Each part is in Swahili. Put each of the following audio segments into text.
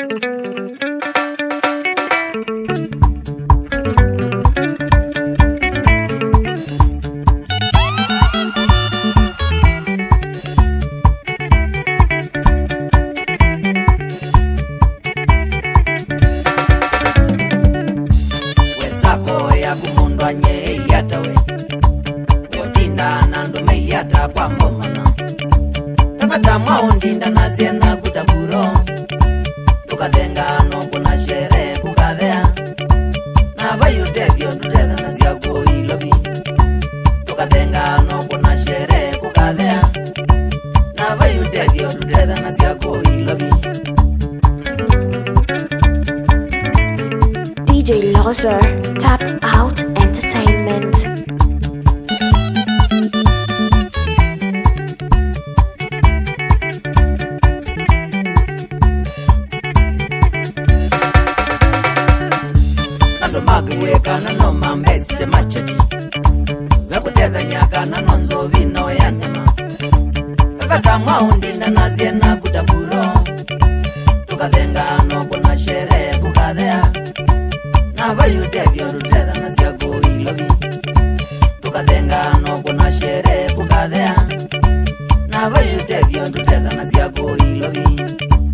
DJ Loser, Tap Out Entertainment. Nando magweka nano mambeste machaji Vekuteza nyaka nano nzovi no ya nyama Vekata maundinda naziena kutaburo Tukathenga no kuna shere kukadhea Nava yutethio ruteza na siako ilovi Tukathenga no kuna shere kukadhea Nava yutethio ruteza na siako ilovi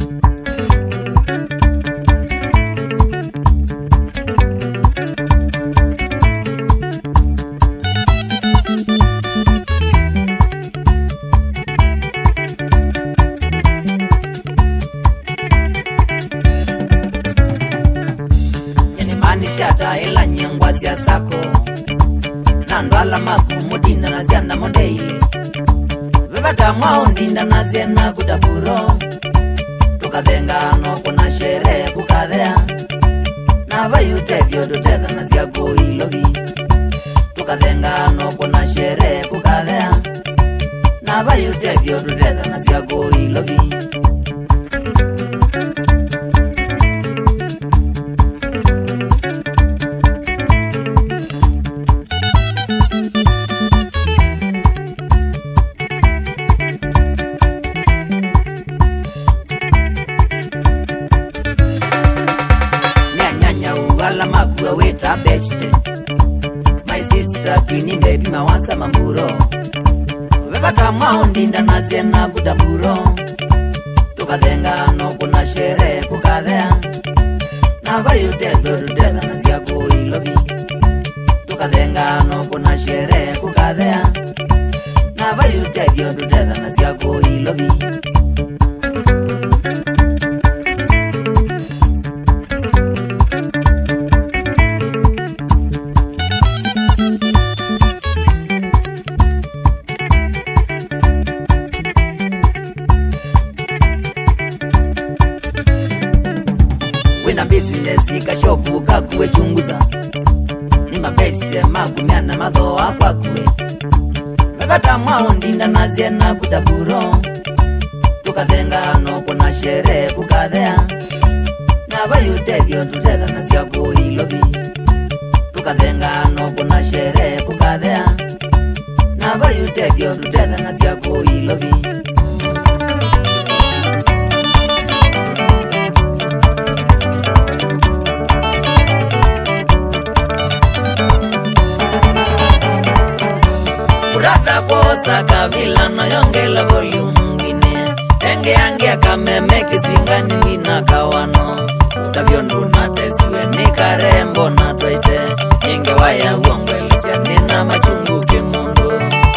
Shata ila nyengwa siya sako Nandwala makumudinda na siya na modeile Vivata maundinda na siya na kutaburo Tukathenga no kuna shere kukadhea Nava yutethio duteza na siya kuilovi Tukathenga no kuna shere kukadhea Nava yutethio duteza na siya kuilovi Beste my sister twini baby mawansa mamburo Vivata maundinda na siena kutaburo Tukathenga no kuna shere kukadhea Nava yutethio ruteza na siya kuilovi Tukathenga no kuna shere kukadhea Nava yutethio ruteza na siya kuilovi Wina business ikashopu kakuwe chunguza Ni mabeste magumiana madhoa kwa kuwe Vivata maundinda na siena kutaburo Tukathenga no kuna shere kukadhea Nava yutethio ruteza na siya kuilovi Tukathenga no kuna shere kukadhea Nava yutethio ruteza na siya kuilovi Kurata posa kavila no yongela volume ngine Enge angia kameme kisingani mina kawano Utavyo nduna tesiwe ni karembo na toite Inge waya uongwelisia nina machungu kimundu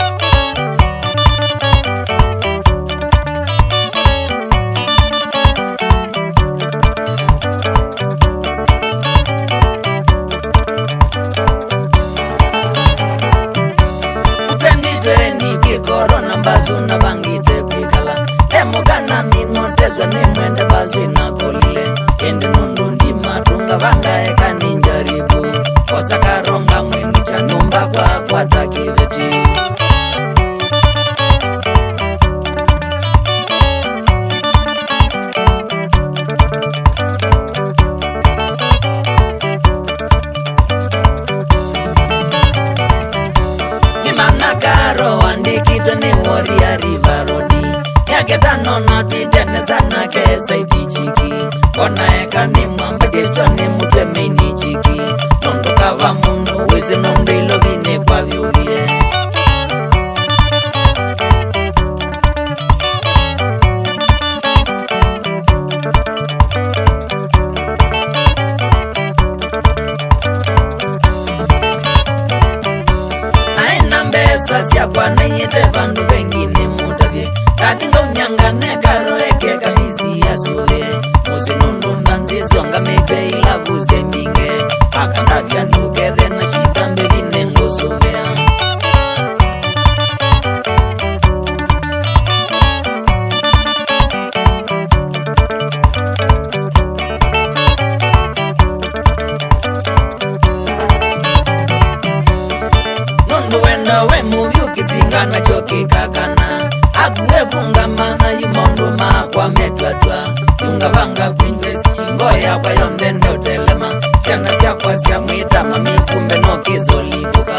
Korona mbazu na bangite kwikala Emugana minotezo ni mwende bazu inakolile Kende nundu ndi matunga vanga eka ninjaribu Kosa karonga mwini cha numba kwa takiveti Andikito ni Warrior River Road Yaketa nona titene sana kesa ibichiki kona eka ni mwamba kechone mutwe meini chiki nondo kava mundo wese nondo ilo vine kwa vyuvie Sasya kwa na yete vandu vengine mutavye Katinga unyangane karo eke kamisi ya suve Musi nundu ndanzi songa mepe ilavu zembinge Akandavya nuke dhena shitambe vine ngusuvea we muvi ukisingana choki kakana Akuwe fungamana yumondo makwa metwatwa Yunga vanga kuinvest chingoya kwa yondende utelema Siana siya kwa siya mwita mami kumbe no kizolibuka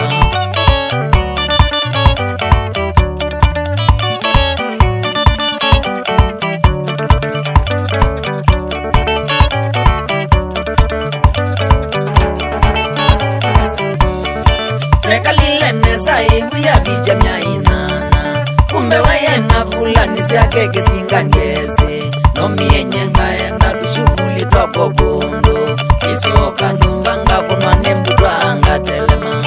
Saibu ya vijamia inana Kumbe wayena fulani siake kisinga njese Nomi yenye ngaenda tushukuli twako kundo Isioka nyumba nga kunwa nembu twanga telema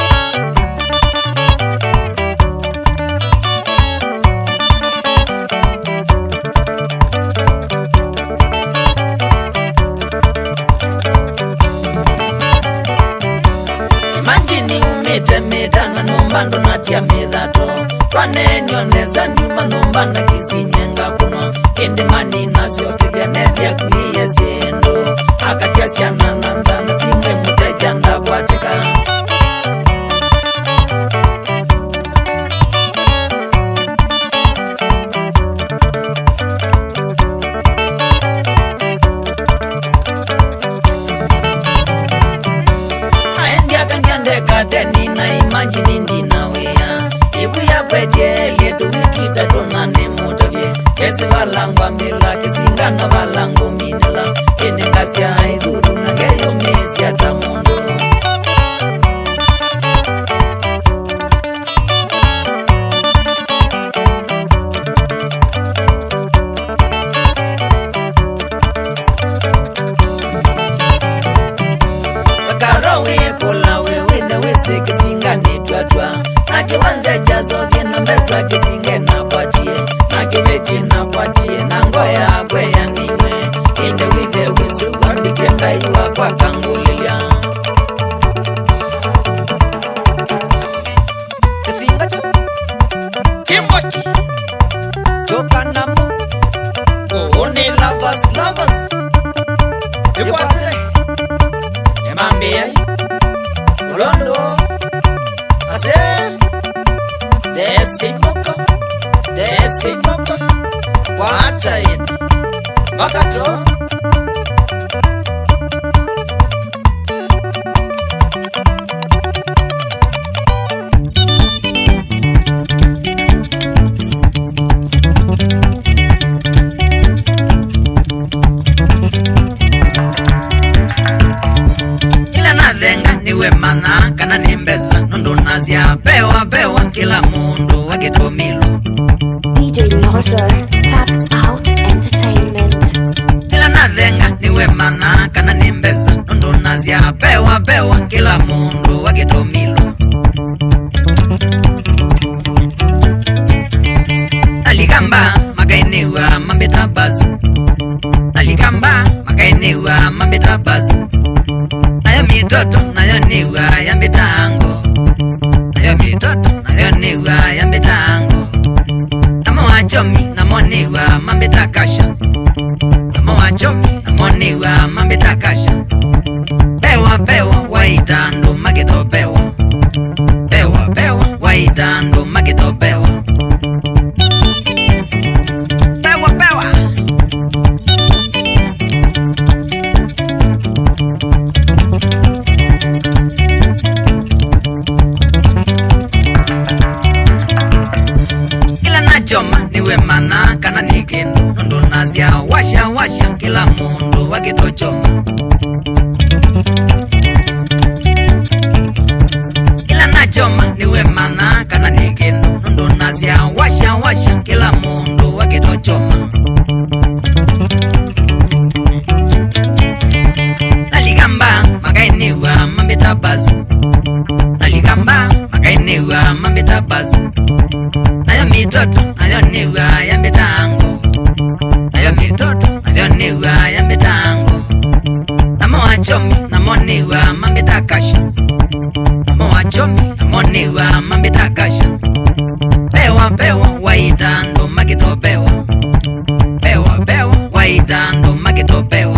Metana nombando natia medhato Twane nioneza nduma nombanda kisinyenga kunwa Kende mani nasio kithia nethia kuhiye siendo Akatia siana nanzana simwe muteja ndakwateka Kateni na imagine ndina wea Ibu ya kwete lietu wiki tatonane mutavye Kesi valangwa mbela kisingana valango minela Kene ngasi ya haidhuru na geyo mesi ya tamundo Kisinga nitwatwa na kiwanze jazo vyena mbeza kisinge na kwatie na kiveti na kwatie na ngoya kwe ya niwe inde withe wisu kwa mbikenda iwa kwa kangulilia kisinga cho kimwaki choka namo kuhuni lovers ikwatile emambia Ulondo Ase Desimoko Wata ina Wakato Niwe mana kana nimbeza Nundu nazia bewa kila mundu wakitomilo DJ Loser, Tap Out Entertainment Ila nathenga niwe mana kana nimbeza Nundu nazia bewa kila mundu wakitomilo Aligamba makainiwa mambeta bazu Aligamba makainiwa mambeta bazu Nayo mitoto nayo niwa ya mbitango Nayo mitoto nayo niwa ya mbitango Namo wachomi namo niwa mambita kasha Namo wachomi namo niwa mambita kasha Bewa waitando magito bewa waitando magito bewa Choma niwe mana kana nikendo Nondo nazia washa kila mundu wakitochoma ila nachoma niwe mana kana nigeno ndo nazia washa kila mundu wakitochoma naligamba makainiwa mambitabazu naligamba makainiwa mambitabazu nayo mitoto nayo niwa yambitango nayo mitoto nayo niwa yambitango namo wachomi namo niwa mambitakasha namo wachomi namo niwa mambitakasha pewa waitando makito pewa waitando makito pewa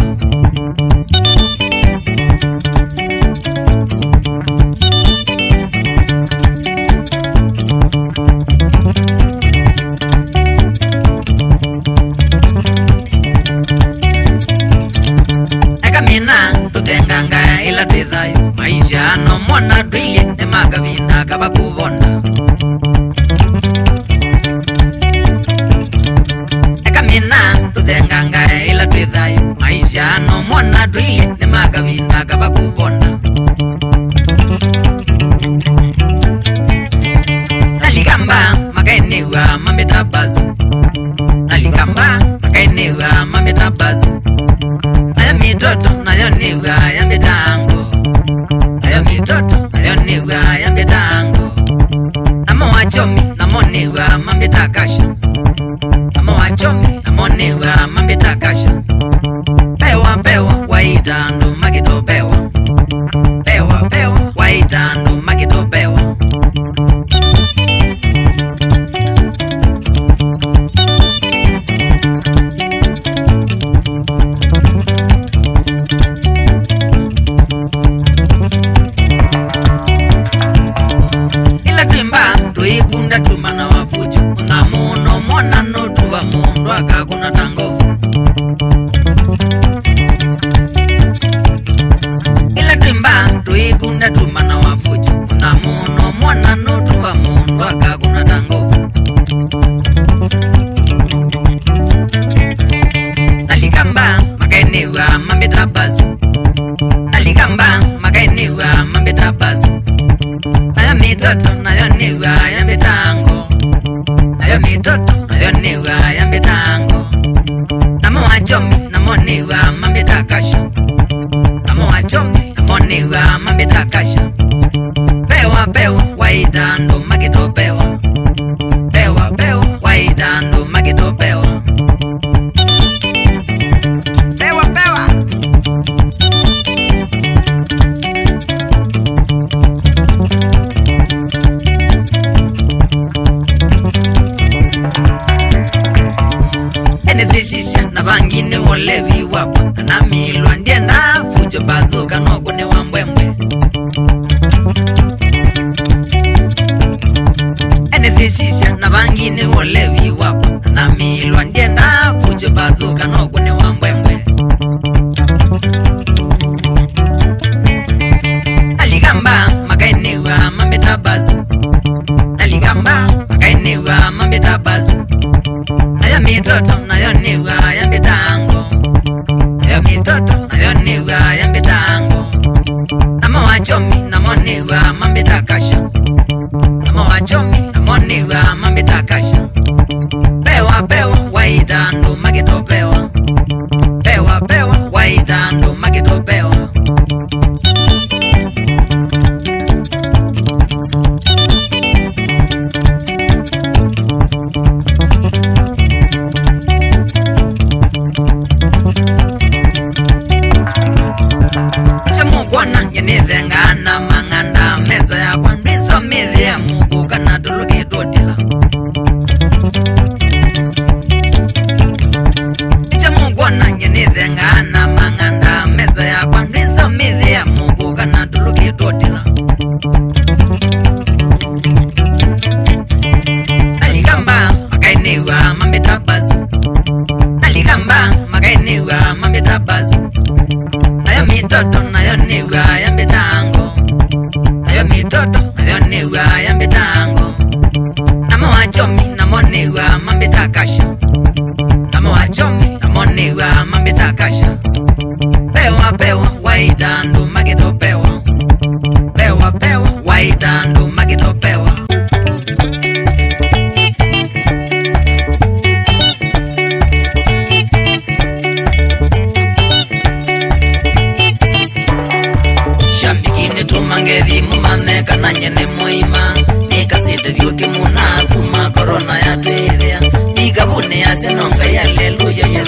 tutenganga ila twithayo maisha no mwana twilie ne magavina kabakubona ekamina tutenganga ila twithayo maisha no mwana twilie ne magavina kabakubona naligamba makainiwa mambitabazu naligamba makainiwa mambitabazu nayo mitoto nayo niwa yambitango nayo mitoto nayo niwa yambitango namo wachomi namo niwa mambitakasha namo wachomi namo niwa mambitakasha pewa waitando makito pewa waitando makito pewa tuikunda tumana wafujo na muno mona no tuwa mundu akakuna tangovu ila twimba tuikunda tumana wafujo na muno mona no tuwa mundu akakuna tangovu naligamba makainiwa mambitabazu naligamba makainiwa mambitabazu nayo mitoto nayo niwa yambitango nayo mitoto nayo niwa yambitango namo wachomi namo niwa mambitakasha namo wachomi namo niwa mambitakasha pewa waitando makito pewa waitando makito pewa Enesisha na bangine wolevi wako na milwa ndienda fujo bazuka nogune wa mbwembwe Enesisha na bangine wolevi wako na milwa ndienda fujo bazuka nogune wa mbwembwe naligamba makainiwa mambitabazu naligamba makainiwa mambitabazu nayo mitoto nayo niwa yambitango nayo mitoto nayo niwa yambitango namo wachomi namo niwa mambitakasha namo wachomi namo niwa mambitakasha pewa waitando makito pewa waitando makito pewa yenithengana manganda meza ya kwandiso mithie muku kana tulukitotila icha mugwana yenithengana manganda meza ya kwandiso mithie muku kana tulukitotila naligamba makainiwa mambitabazu naligamba makainiwa mambitabazu nayo mitoto nayo niwa yambitango nayo mitoto nayo niwa yambitango namo wachomi namo niwa mambitakasha namo wachomi namo niwa mambitakasha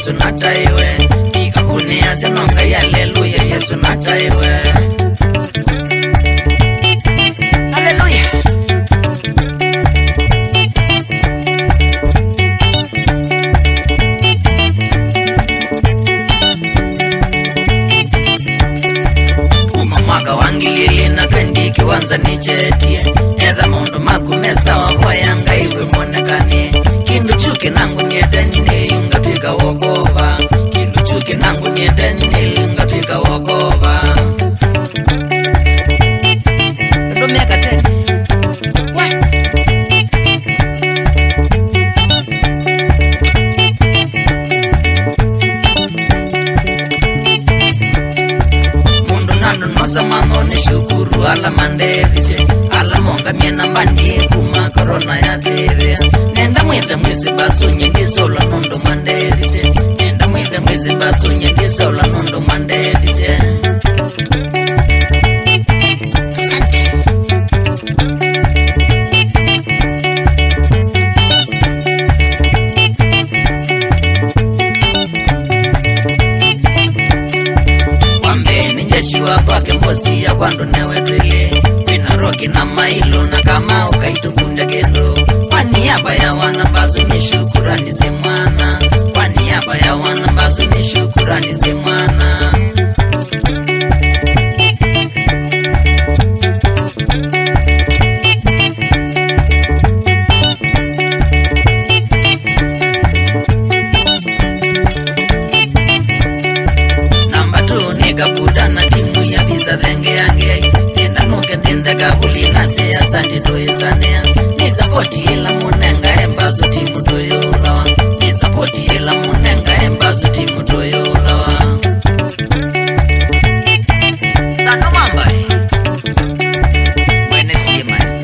Yesu nataiwe ikakunia senonga haleluya Yesu nataiwe haleluya Umamaka wangilili na 20 kiwanza nichetie Edha mundu makumesa waboyanga iwe monekani Kindu chuki nangu niedeni niliunga tuika wokova Kindu chuki nangu niedeni niliunga tuika wokova Ndo miaka teni Mundu nandu nosamano ni shukuru ala mandevise Ala monga miena mbandi kuma korona ya teve Nenda mwithe mwezi baso nyendi sola nondo mandevise Nenda mwithe mwezi baso nyendi sola nondo mandevise Kwake mbosi ya kwando newe twile Wina roki na mailo na kama ukaitungunde kendo Kwa niaba ya wana mbazo ni shukurani se mwana Kwa niaba ya wana mbazo ni shukurani se mwana Namba 2 nika buda na timu ya visa dhenge yange Nenda nuke dhinze kabuli na siya sandi toisanea Ni sapoti ila munenga embazo timu toyulawa Ni sapoti ila munenga embazo timu toyulawa Tano mambai Mwene siemani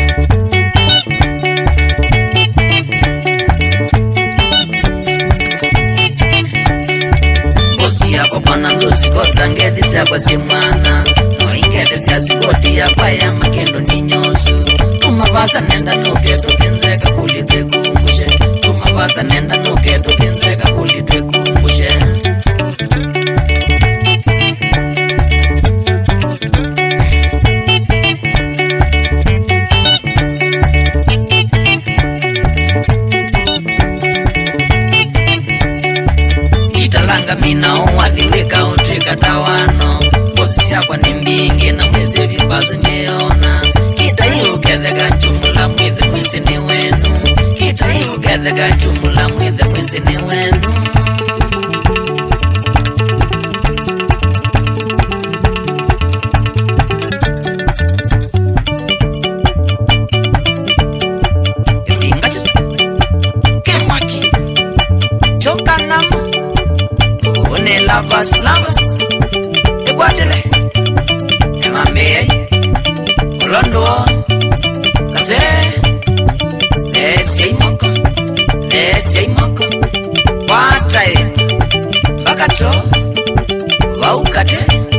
Bosi yako kwana nzusi kosa ngedhisi yako si mwana Noingedhisi ya sikoti ya paya makendo ni nyosu Tumabasa nenda nuke tukinzeka kuli twekumbushe Tumabasa nenda nuke tukinzeka kuli twekumbushe Italanga mina uwadhiwika utrika tawano Bosi shakwa ni mbingi na mwezi vibazo niona Kita hiu kedhega chumula mwithe mwisi ni wenu Kita hiu kedhega chumula mwithe mwisi ni wenu Isingacho Kemwaki Choka nama Une lovers Ekwatele Emambe Olondo Kase Nese imoko Watae Bakato Waukate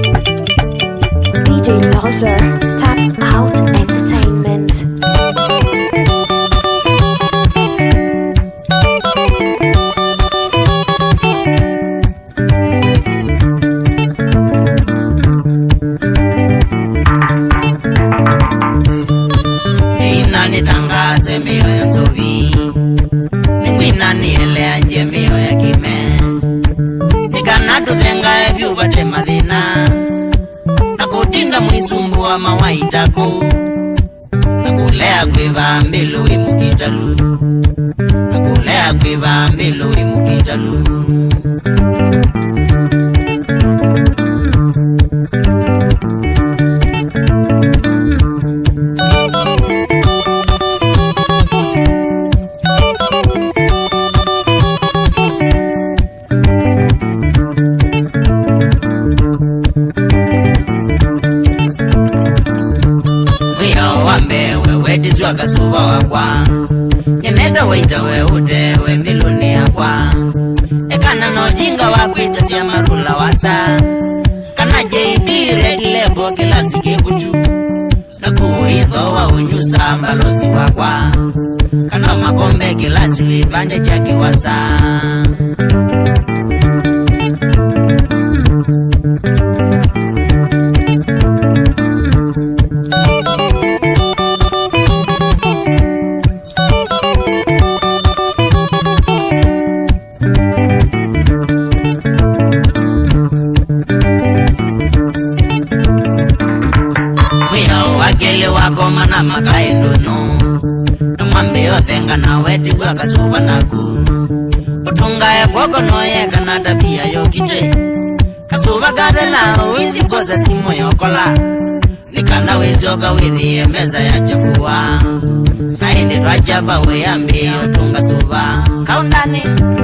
DJ Loser, Tap Out Entertainment. Nitangaze mioyo nzovi Ningwina nielea nje mioyo kime Nikanatu thenga evyu bate madhina Nakutinda mwisumbu wa mawaitako Nakulea kwiva mbilu imukitalu Nakulea kwiva mbilu imukitalu Kasuba wakwa Nyenenda waita we ute we miluni yakwa Ekana no jinga wakwita siya marula wasa Kana JB red label kila sike kuchu Nakuhitho wa unyusa mbalozi wakwa Kana makombe kila siwi bande chaki wasa Goma na makaindo no Tumambe othenga na weti kwa kasuba naku Utunga ya kwako noye kanada pia yokiche Kasuba kadela uithi koza simo yokola Nikana wizoka withi meza ya chafua Na indi rajaba weyambi utunga suba Kaundani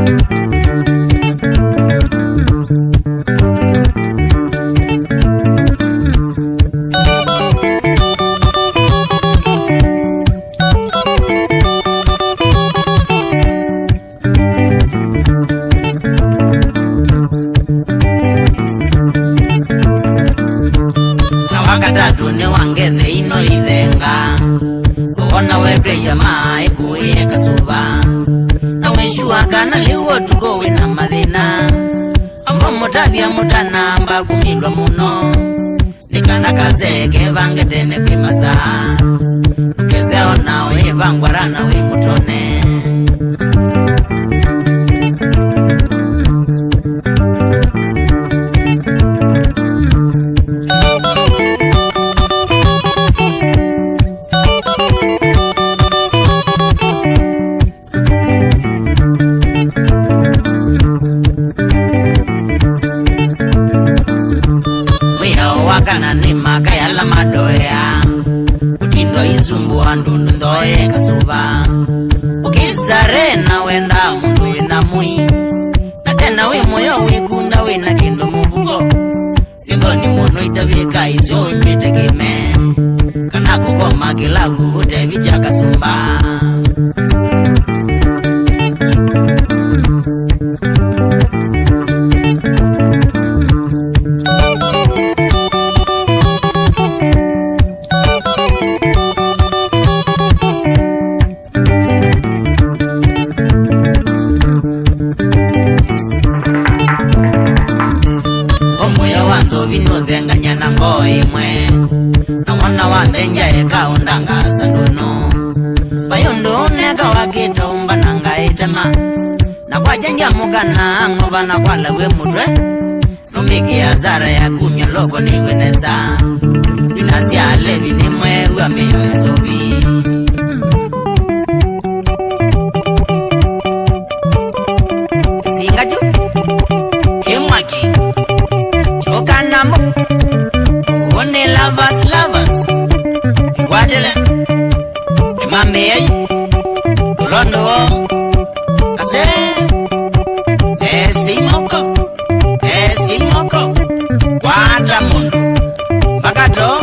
Dune wangethe ino ithenga Kuona wetwe jamaa ikuye kasuba Na weshua kana liwo tukowe na mathina Ambo mutabia mutanamba kumilwa muno Nikana kazeke vangetene kwimasa Ukezeo nawe vangwarana we mutone Wakana ni makaya la madoya Utindo izumbu andundu ndoye kasuba Ukizare na wenda mundu ina mui Na tena we moyo wikunda we na kindu mubugo Ligo ni mono itavika izo imitegime Kana kukoma kilagu utevicha kasumba Vinothenga na ngoi mwe Na wana wathenja eka undanga sanduno Bayondo neka wakita umba nanga itema Na kwa jenja mugana ngova na kwa lawe mutwe Numiki ya zara ya kunya logo ni weneza Inazia levi ni mwe uameyo ezovi Singaju Kimwaki Okanamo One lovers Iguadele Imambe Ulondo Kase Esimoko Wata mundu Bakato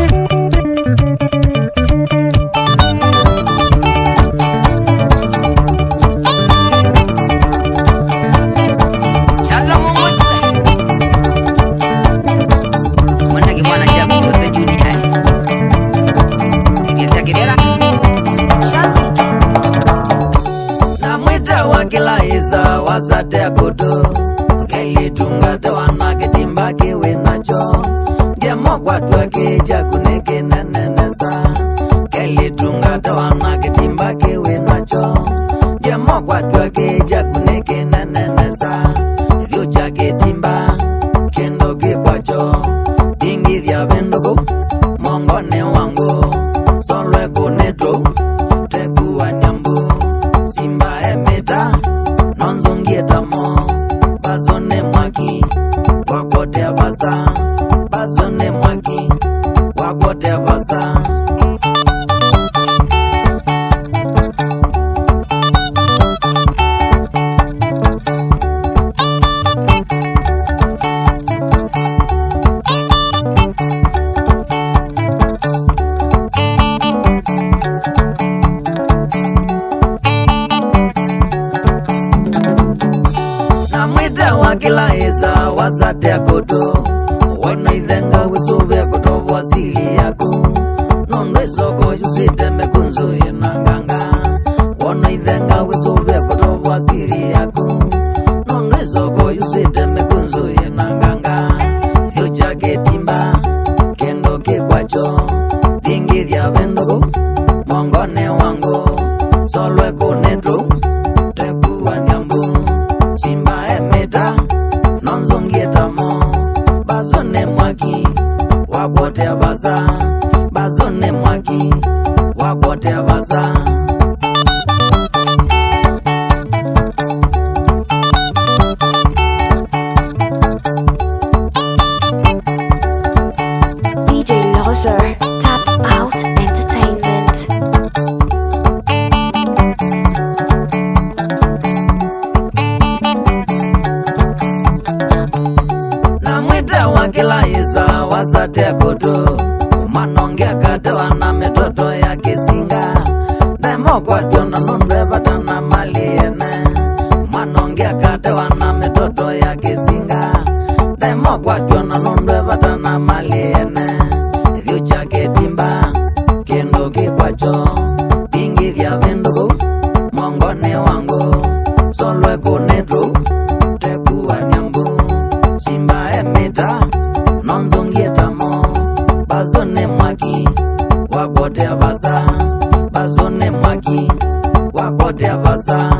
Wazate akoto Keli tungate wanake timbaki winacho Diamo kwa tuwake jakuneke neneneza Keli tungate wanake timbaki winacho Diamo kwa tuwake jakuneke neneneza Thiyo chake timba Kendo kikwacho Tingi vya vendoko Mongone wangu Solwe kunetro Tekuwa nyambu Simba emeta Nonzungietamo Bazone mwaki Wakote abaza Bazone mwaki Wakote abaza Kila eza wazate akoto wakotea baza bazone mwaki wakotea baza DJ Loser, Tap Out Entertainment. Namwita wakila isa wasatea koto umanongea katewa na metoto ya kisinga Demo kwa tiona nundwe batana mali ene umanongea katewa na metoto ya kisinga Demo kwa tiona nundwe batana mali ene Vyo chake timba kendo kikwacho Tingi vya vindugu mongone wangu Solwe kunetu tekuwa nyambu Simba emita nonzungie tamo Bazone mwaki wakotea baza Bazone mwaki wakotea baza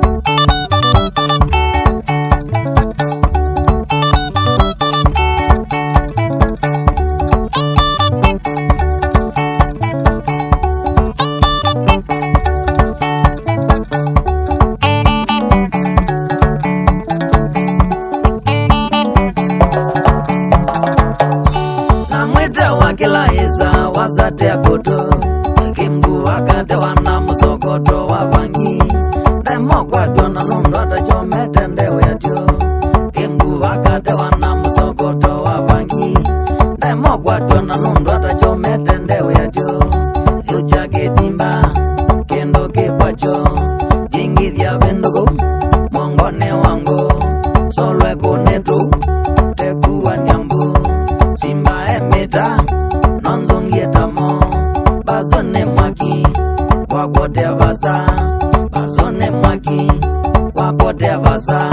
Wakila isa wasatea koto Kimbu wakate wana musokoto wavangi Demo kwa tiona nundu atachome tendewe atyo Kimbu wakate wana musokoto wavangi Demo kwa tiona nundu atachome tendewe atyo Vyo chake timba kendo kikwacho Jingi vya vindugu mongone wangu Solwe kunetu tekuwa nyambu Simba emita nonzungie tamo Bazone mwaki wakotea baza Bazone mwaki wakotea baza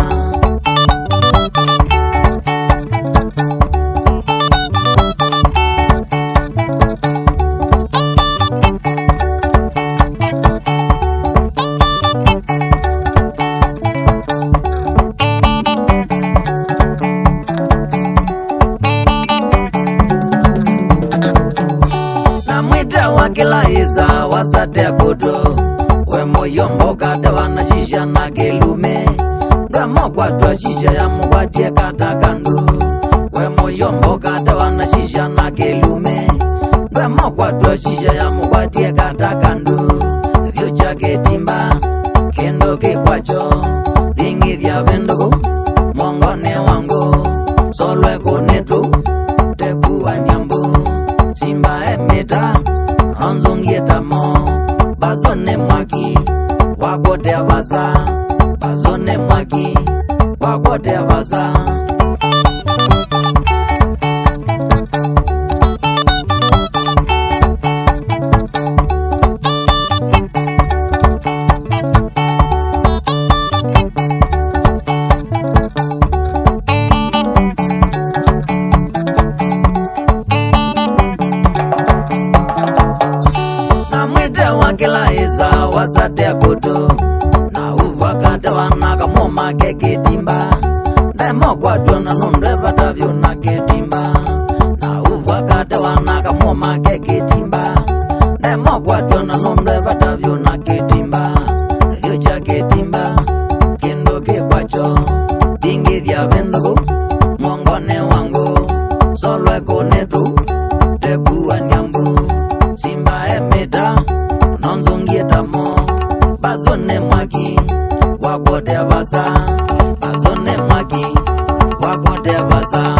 Wakila isa wasatea koto We moyo mboka tewa na shisha na kelume Ndwemo kwa tua shisha ya mwatie kata kandu We moyo mboka tewa na shisha na kelume Ndwemo kwa tua shisha ya mwatie kata kandu Vyo chake timba kendo kikwacho Vingi vya vindugu mongone wangu Solwe kunetu tekuwa nyambu Simba emita nonzungie tamo Bazone mwaki wakotea baza Bazone mwaki wakotea baza Wakila isa wasatea koto Na uvakate wanaka moma keke timba Demo kwa tiona nundwe batavyo na ketimba Na uvakate wanaka moma keke timba Demo kwa tiona nundwe batavyo na ketimba Vyo chake timba kendo kikwacho Tingi vya vindugu mongone wangu Solwe kunetu tekuwa nyambu Simba emita nonzungie tamo Bazone mwaki wakotea baza Bazone mwaki wakotea baza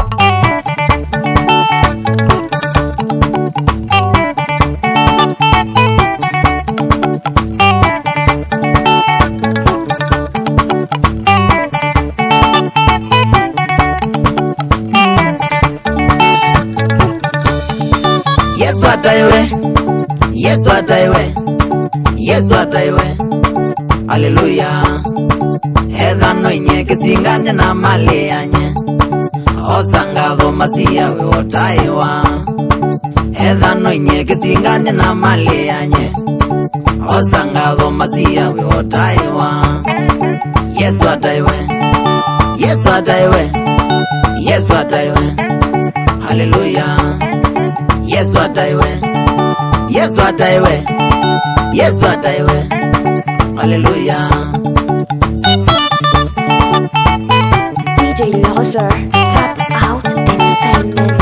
Yesu ataiwe Yesu ataiwe Yesu ataiwe Hallelujah Edhano inye kisingane na mali yanye Osangadho masia we otaiwa Edhano inye kisingane na mali yanye Osangadho masia we otaiwa Yesu ataiwe Yesu ataiwe Yesu ataiwe Hallelujah ataiwe, Yesu ataiwe, Yesu ataiwe. Hallelujah. DJ Loser, Tap Out Entertainment.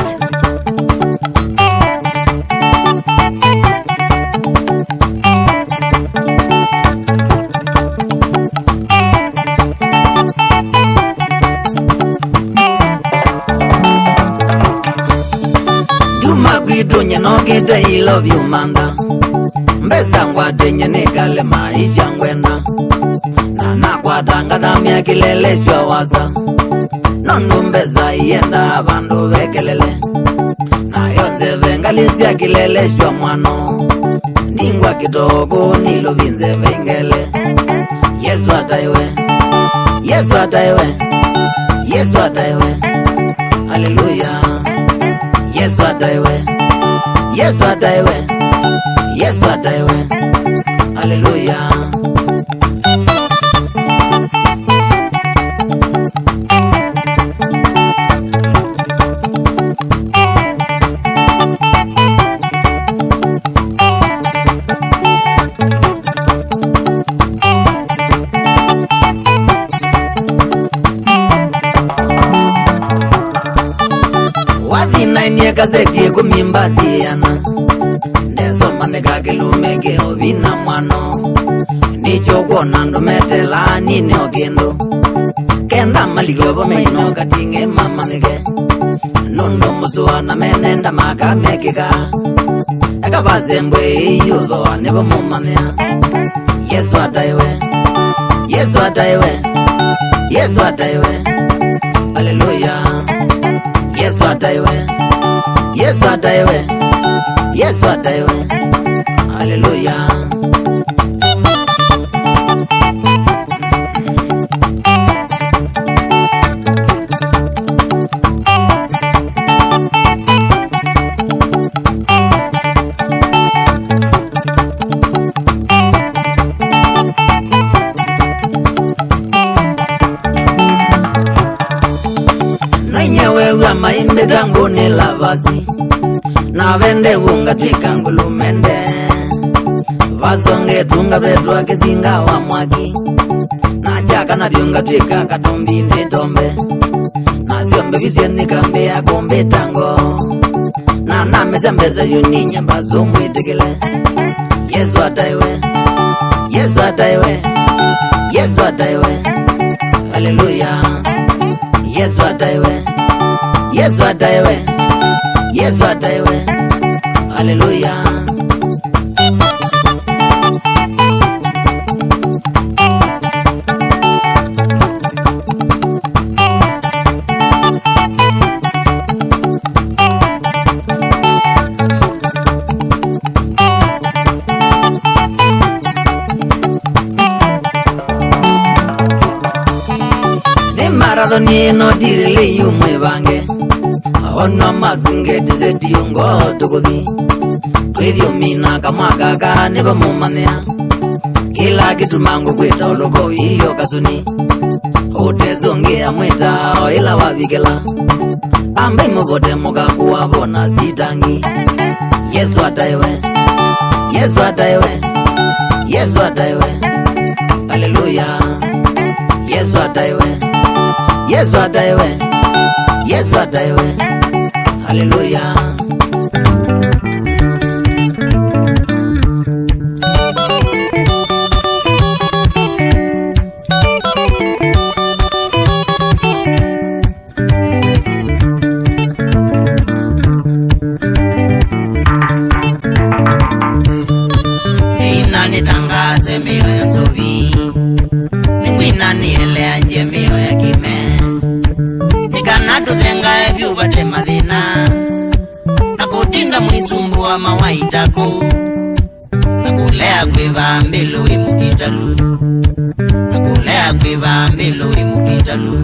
Dunya no get I love you manda mbesa ngwadenye nikale maisha ngwenda na nakwatanga dhamia kilele shwa wasa nondu mbesa ienda abandu bekelele na yonze vengalisia kilele shwa mwano ndingwa kitoko nilo vinze vengele. Yesu ataiwe, Yesu ataiwe, Yesu ataiwe. Hallelujah. Yesu ataiwe, Yesu ataiwe, Yesu ataiwe. Hallelujah. Gazeti kumimba diana ndezo maneka kilumeke ovina mwano nicho kuona ndumetela nini okendo kenda maligobo meino katinge mamanike nundo musuana menenda makamekika ekabazembwe iyudho anebo mumamea. Yesu ataiwe, Yesu ataiwe, Yesu ataiwe. Hallelujah. Yesu ataiwe, Yesu ataiwe, Yesu ataiwe. Hallelujah. Maimbe tangu ni lavasi na vende unga twika ngulumende vasonge tunga betwa kisinga wa mwaki na chaka na viunga twika katumbi nitombe na ziombe visieni kambe ya kombe tango na namesa mbeza yuni nyamba zomu itikile. Yesu ataiwe, Yesu ataiwe, Yesu ataiwe. Hallelujah. Yesu ataiwe, Yesu ataiwe, Yesu ataiwe. Hallelujah. Ni maradoni no dirili yumwe bange ono maxinge dizeti yungo tukudi kwithio mina kamwaka kane bamumanea kila kitu mangu kwita uloko ilio kasuni utezonge amweta ila wabikela ambe muvote mukakuwa bona sitangi. Yesu ataiwe, Yesu ataiwe, Yesu ataiwe. Hallelujah. Yesu ataiwe, Yesu ataiwe, Yesu ataiwe. Hallelujah. Inani tangaze mio ya nzovi ningwinani ele anje mio ya kime nikanatu thenga evyu bate madhina nakutinda mwisumbuwa mawaitako nakulea kwiva mbilu imukitalu nakulea kwiva mbilu imukitalu.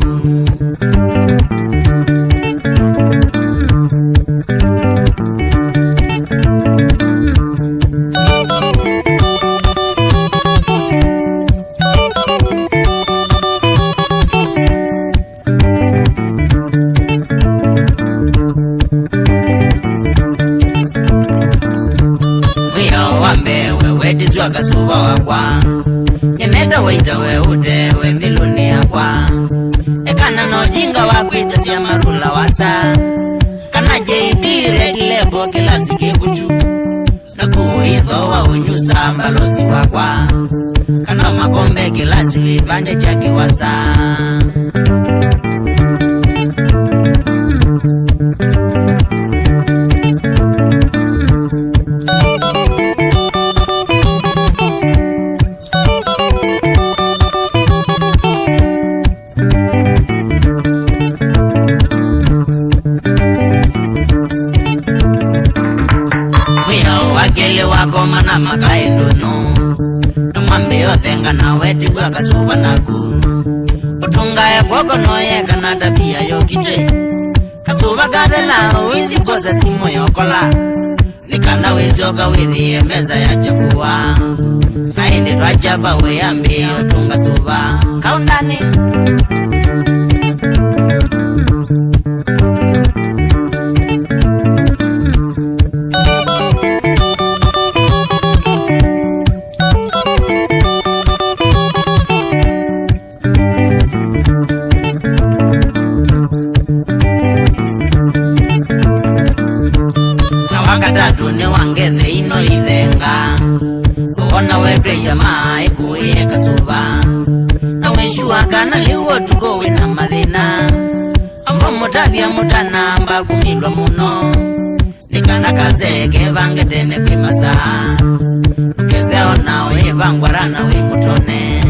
Ningejua kasuba wakwa Nyeneta waita we ute we miluni yakwa Ekana no jinga wakwita siya marula wasa Kana JB red label kila sike kuchu Na kuhitho wa unyusa mbalozi wakwa Kana makombe kila siwi bande chaki wasa Mana makaendo no Numambe othenga na weti kwa kasuba naku Utunga ya kwako noye kanada pia yokite Kasuba gadela withi kosa simo yokola Nikana wizoka withi meza ya chafua Na hindi twachapa weyambi utunga suba Kaundani Tune wangethe ino ithenga Kuona wetwe ya maa ikuye kasuba Na weshua kana liwo tukowe na mathina Ambo mutabia mutana mba kumilwa muno Nikana kazeke vangetene kwi masaa Ukezeo nawe vangwarana we mutone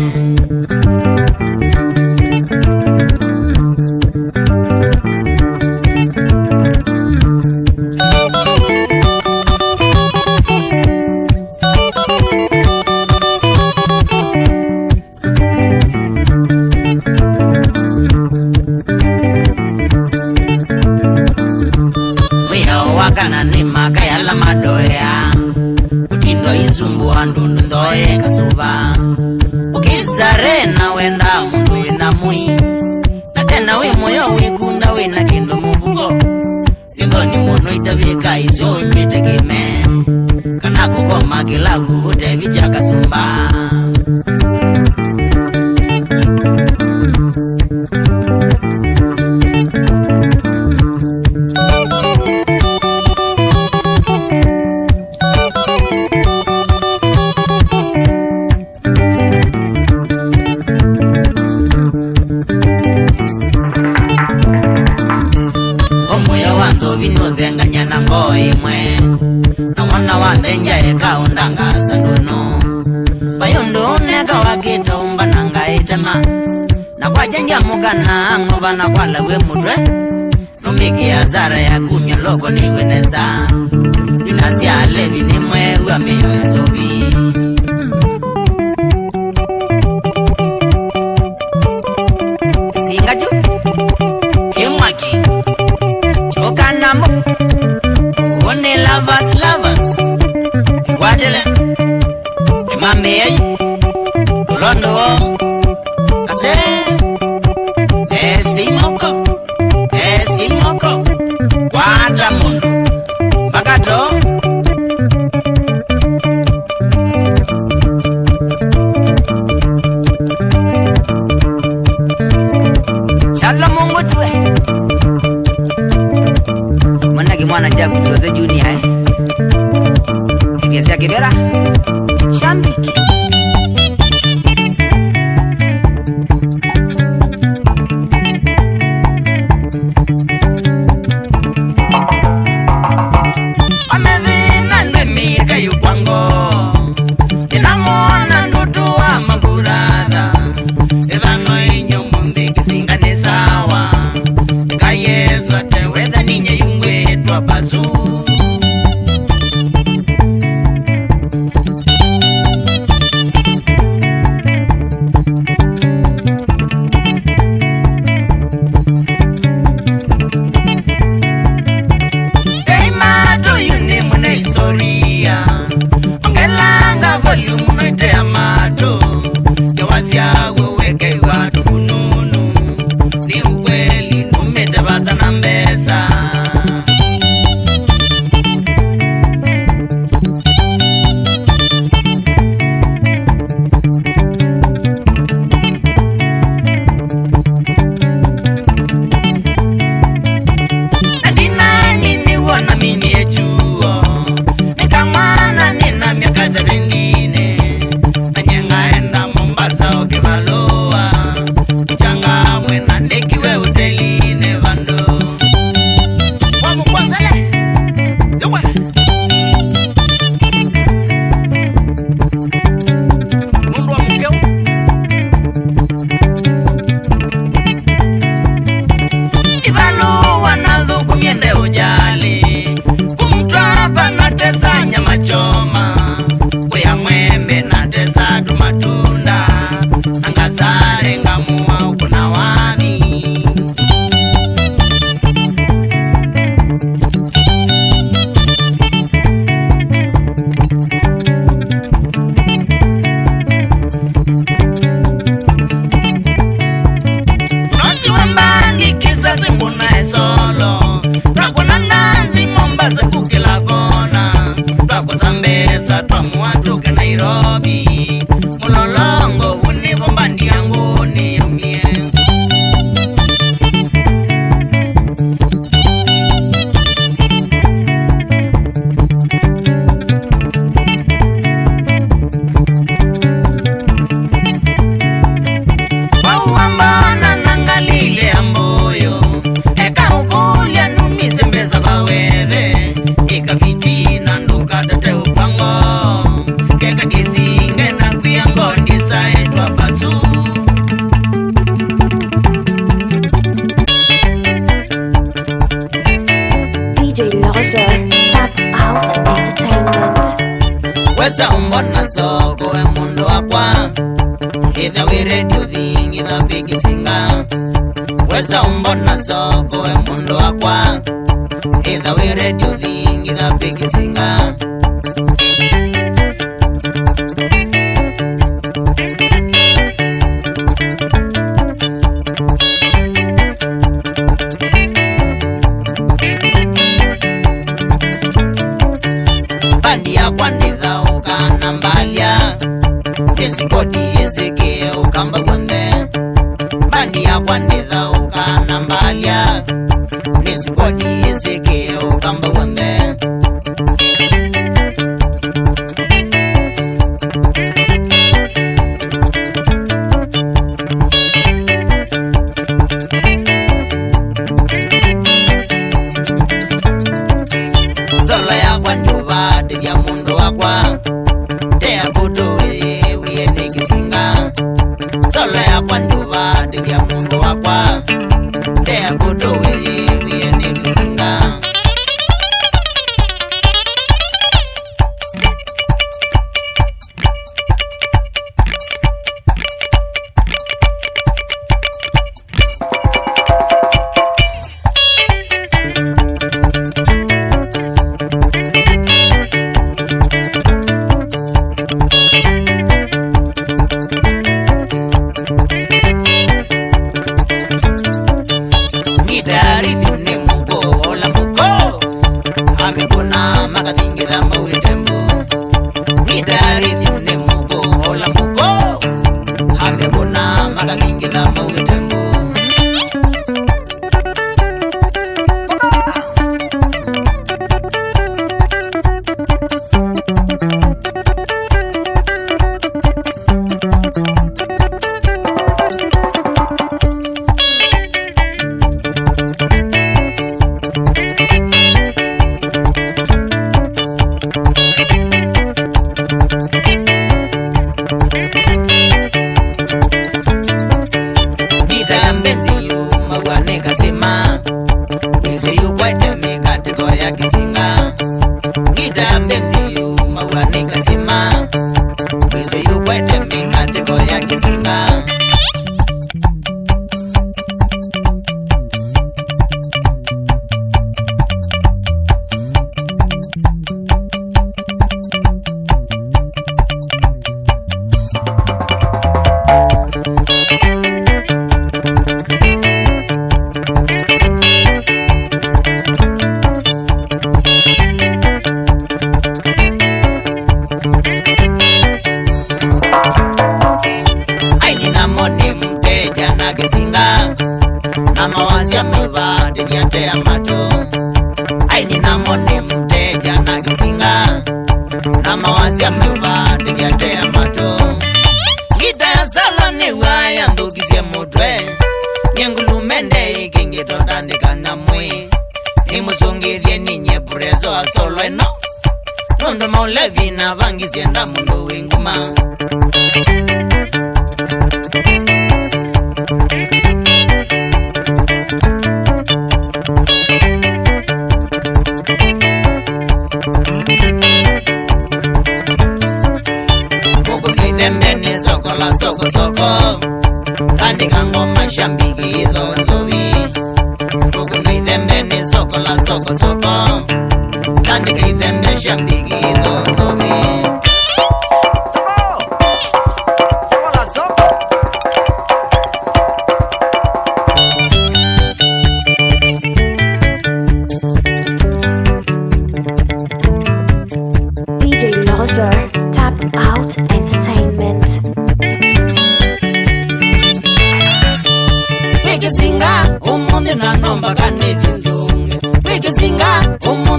Kana ni makaya la madoya Utindo izumbu andundu ndoye kasuba Ukizare na wenda mundu ina mui Na tena we moyo wikunda we na kindu mubugo Nindo ni mono itabika izo imetegime Kana kukoma kilagu utevija kasumba Vinothenga na ngoi mwe Na wana wathenja eka undanga sanduno Bayondo neka wakita umba nanga itema Na kwa jenja mugana ngova kwa lawe mutwe Numiki ya zara ya kunya loko ni weneza Inasi alevi ni mwe uameyo ya zobi Singa ju Himwaki Chokanamo One lovers Iguadele Imambe Ulondo Kase Esimoko Wata mundu Bagato Shalom mungu tuwe Mwana jagu Jose Junior Kiasi ya kibera Shambiki Amevina ndemika yukwango Inamuona ndutu wa maburada Ivano inyo mundi kisinga ni sawa Ikayesu ateweza ninye yungwe twa bazu Bazo kukila kona Twako Zambesa Twamuatuke Nairobi Mulolongo Uni bombandi yangu ni yumie Wauambana nangalile amboyo Eka ukulia numise mbeza bawele Ika viti nanduka tate upango Keka kisinge na kuyango ndisa etwa basu DJ Lozo, Tap Out Entertainment. Weza umbona soko e mundo wakwa Either we radio thing, either big singer Weza umbona soko e mundo wakwa Either we radio thing, either big singer Bandi ya kwanditha ukana mbalia Yesikodi yesike ukamba kwande Bandi ya kwanditha ukana mbalia Yesikodi yesike ukamba kwande Solo ya kwanduva ya mundo wakwa Tea kutu wiye nikisinga Solo ya kwanduva ya mundo wakwa Tea kutu wiye nikisinga Gitari thine mugo ola mugo Amikuna makathingitha mauitembu Gitari thine mugo ola mugo Amikuna makathingitha mauitembu Gita mbenzi yu mawane kasema Mizo yu kwaite meka tiko ya kisinga Gita mbenzi yu mawane kasema Mizo yu kwaite meka tiko ya kisinga Aini na moni mteja na kisinga Na mawazi ya meva dinyate ya mato Aini na moni mteja na kisinga Na mawazi ya meva dinyate ya mato Gita ya sala ni waya ndugizie mutwe Nyengulu mende ikingito tandika na mwi Imusungithie ninye purezo asolo eno Nondo maulevi na vangi sienda mundu winguma Mugu ni thembe ni soko la soko soko Tandika ngoma shambiki idho nzovi Mugu ni thembe ni soko la soko soko Tandika idhembe shambiki idho nzovi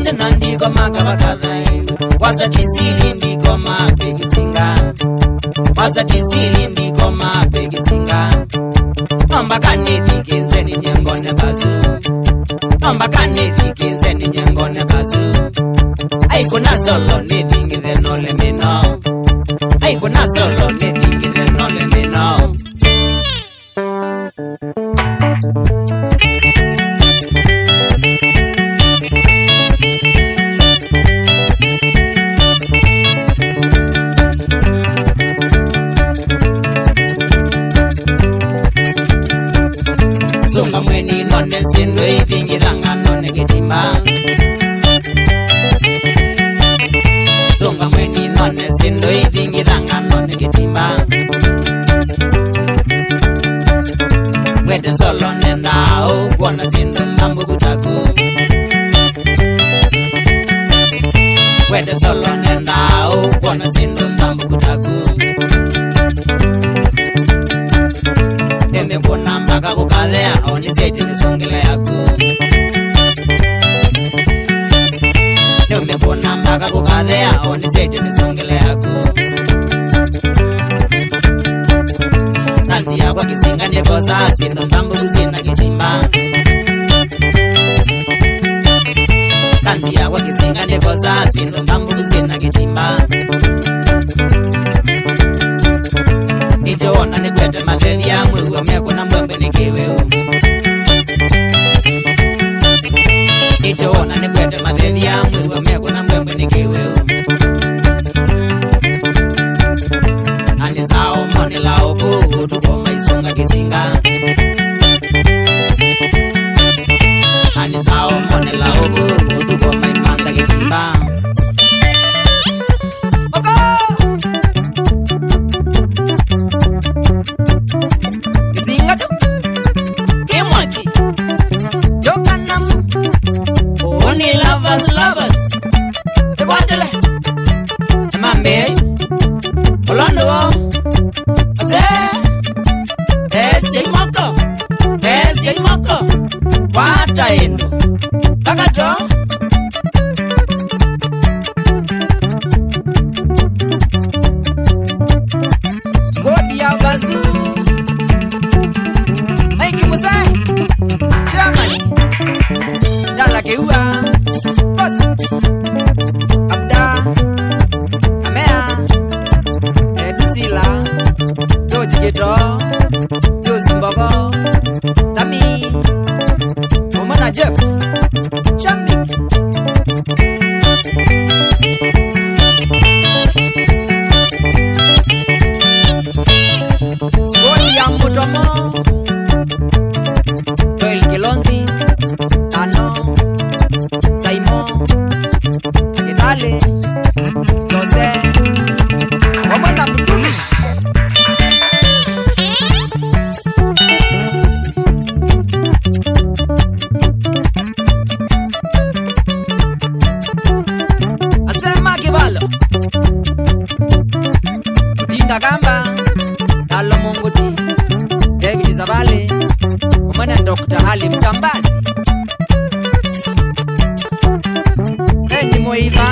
Onde nandiko makabakadai Waza tisiri ndiko makwekisinga Waza tisiri ndiko makwekisinga Nomba kanifiki nzeni nyengone bazu Nomba kanifiki nzeni nyengone bazu Aikuna solo nifingi the no let me know Aikuna solo nifingi the no let me know Zunga mweni none sindo ivingi dhanga none getimba Zunga mweni none sindo ivingi dhanga none getimba Wede solo nenda au kuona sindo mtambu kutaku Wede solo nenda au kuona sindo mtambu kutaku Deme kuna mpaka kukadhea Oni seti nisongele yaku Deme kuna mpaka kukadhea Oni seti nisongele yaku Nanzi ya kwa kisinga nyekoza Sindo mtambu kusina kitimba Nanzi ya kwa kisinga nyekoza Sindo mtambu kusina kitimba Ijoona nikwete mathethi ya mwiwa mekuna mwembe nikiweu Ijoona nikwete mathethi ya mwiwa mekuna mwembe nikiweu Nani sao moni lao kuhu tuko maisunga kisinga Nani sao moni lao kuhu tuko maimanda kitimba Taendo Kakato Squad ya bazu Aiki musai Chamani Dala keua Bos Abda Amea Edusila Doji Geto Dozimbogo Tami Mama Jeff Chambik Skoni ya Mutomo Joel Kilonzi Tano Saimo Agitale Jose Wamana Mutumish Gamba Dalo Munguti David Zabale Umana Dr. Halim Tambazi Endi Moiva